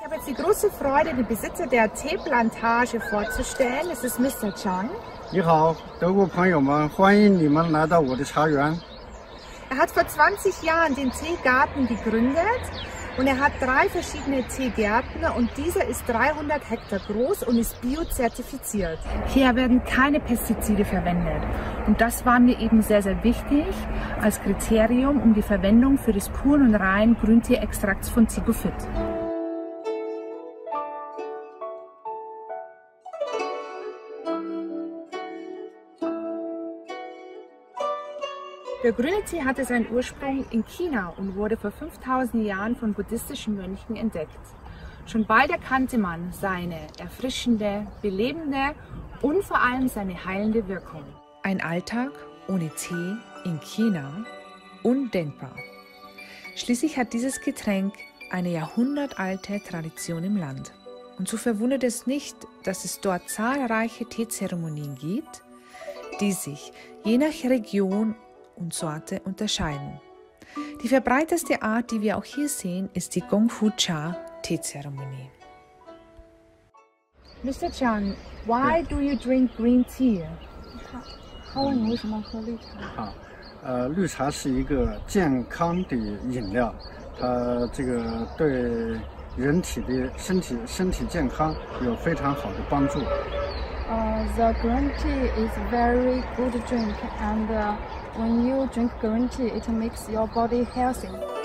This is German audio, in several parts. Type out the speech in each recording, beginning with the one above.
Ich habe jetzt die große Freude, den Besitzer der Teeplantage vorzustellen. Es ist Mr. Chang. 你好，德国朋友们，欢迎你们来到我的茶园。 Er hat vor 20 Jahren den Teegarten gegründet und er hat 3 verschiedene Teegärten und dieser ist 300 Hektar groß und ist biozertifiziert. Hier werden keine Pestizide verwendet und das war mir eben sehr, sehr wichtig als Kriterium um die Verwendung für des puren und reinen Grüntee-Extrakts von Zigofit. Der grüne Tee hatte seinen Ursprung in China und wurde vor 5000 Jahren von buddhistischen Mönchen entdeckt. Schon bald erkannte man seine erfrischende, belebende und vor allem seine heilende Wirkung. Ein Alltag ohne Tee in China? Undenkbar. Schließlich hat dieses Getränk eine jahrhundertalte Tradition im Land. Und so verwundert es nicht, dass es dort zahlreiche Teezeremonien gibt, die sich je nach Region und Sorte unterscheiden. Die verbreiteste Art, die wir auch hier sehen, ist die Gongfu Cha Teezeremonie. Mr. Chang, why do you drink green tea? 他问你为什么喝绿茶？ 绿茶是一个健康的饮料，它这个对人体的身体健康有非常好的帮助。 The green tea is very good drink, and when you drink green tea, it makes your body healthy.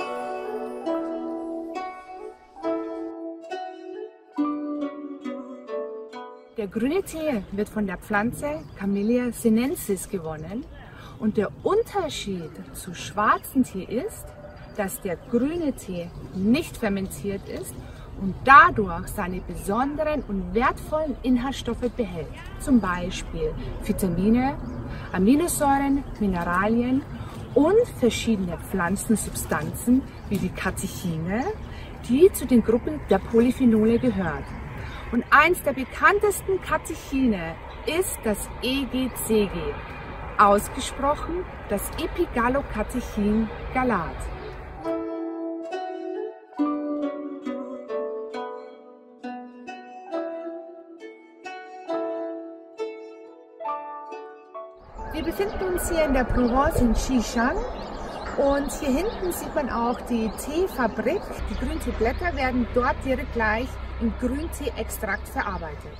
Der grüne Tee wird von der Pflanze Camellia sinensis gewonnen und der Unterschied zu schwarzen Tee ist, dass der grüne Tee nicht fermentiert ist und dadurch seine besonderen und wertvollen Inhaltsstoffe behält. Zum Beispiel Vitamine, Aminosäuren, Mineralien und verschiedene Pflanzensubstanzen wie die Katechine, die zu den Gruppen der Polyphenole gehört. Und eins der bekanntesten Katechine ist das EGCG, ausgesprochen das Epigallocatechin-Galat. Wir befinden uns hier in der Provence in Xishan und hier hinten sieht man auch die Teefabrik. Die Grünteeblätter werden dort direkt gleich in Grüntee-Extrakt verarbeitet.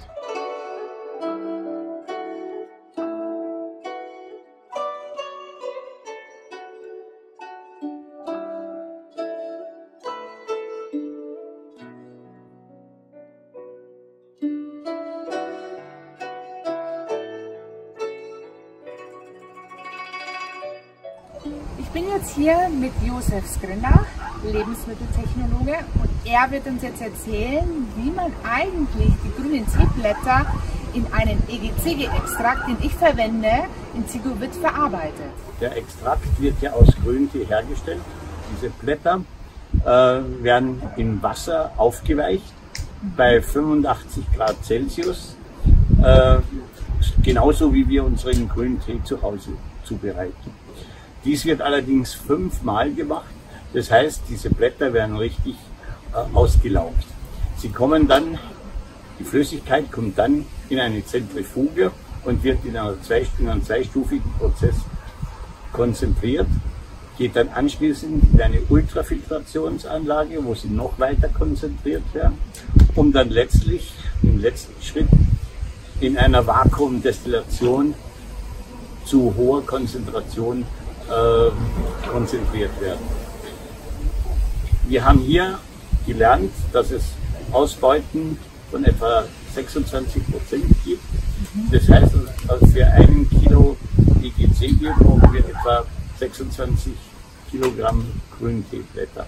Ich bin jetzt hier mit Josef Skrinner, Lebensmitteltechnologe, und er wird uns jetzt erzählen, wie man eigentlich die grünen Teeblätter in einen EGCG-Extrakt, den ich verwende, in Zigofit verarbeitet. Der Extrakt wird ja aus Grüntee hergestellt. Diese Blätter werden in Wasser aufgeweicht bei 85 Grad Celsius, genauso wie wir unseren grünen Tee zu Hause zubereiten. Dies wird allerdings 5-mal gemacht, das heißt, diese Blätter werden richtig ausgelaugt. Sie kommen dann, die Flüssigkeit kommt dann in eine Zentrifuge und wird in einem zweistufigen Prozess konzentriert, geht dann anschließend in eine Ultrafiltrationsanlage, wo sie noch weiter konzentriert werden, um dann letztlich im letzten Schritt in einer Vakuumdestillation zu hoher Konzentration konzentriert werden. Wir haben hier gelernt, dass es Ausbeuten von etwa 26% gibt. Das heißt, für 1 Kilo EGCG brauchen wir etwa 26 Kilogramm Grünteeblätter.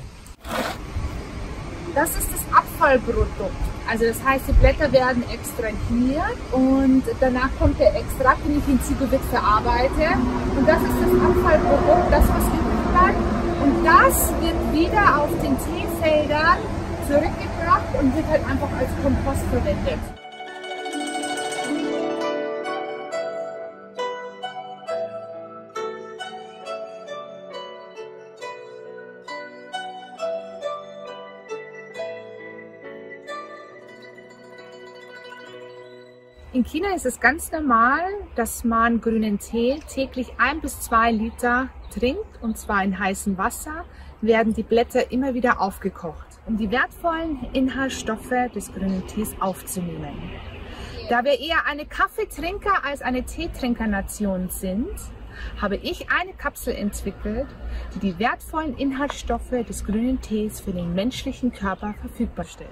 Das ist das Abfallprodukt. Also das heißt, die Blätter werden extrahiert und danach kommt der Extrakt, den ich in Zigofit verarbeite. Und das ist das Abfallprodukt, das was übrig bleibt. Und das wird wieder auf den Teefeldern zurückgebracht und wird halt einfach als Kompost verwendet. In China ist es ganz normal, dass man grünen Tee täglich 1 bis 2 Liter trinkt, und zwar in heißem Wasser werden die Blätter immer wieder aufgekocht, um die wertvollen Inhaltsstoffe des grünen Tees aufzunehmen. Da wir eher eine Kaffeetrinker als eine Teetrinkernation sind, habe ich eine Kapsel entwickelt, die die wertvollen Inhaltsstoffe des grünen Tees für den menschlichen Körper verfügbar stellt.